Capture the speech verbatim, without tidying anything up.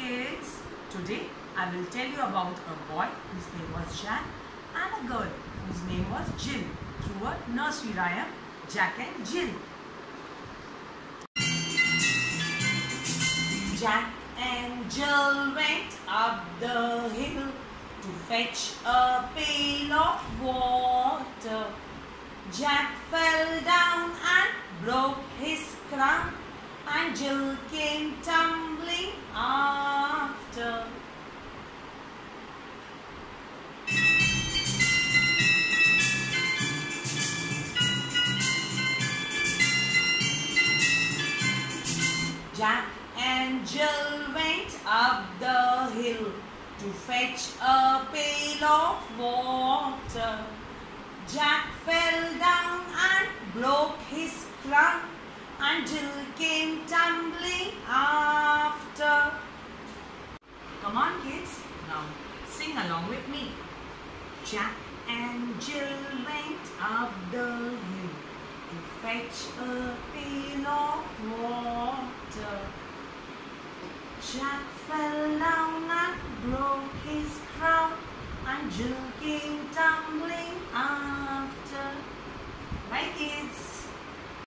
kids, today I will tell you about a boy whose name was Jack and a girl whose name was Jill through a nursery rhyme, Jack and Jill. Jack and Jill went up the hill to fetch a pail of water. Jack fell down and broke his crown, and Jill came tumbling after. Jack and Jill went up the hill to fetch a pail of water. Jack fell down and broke his crown, and Jill came tumbling after. Come on kids, now sing along with me. Jack and Jill went up the hill to fetch a pail of water. Jack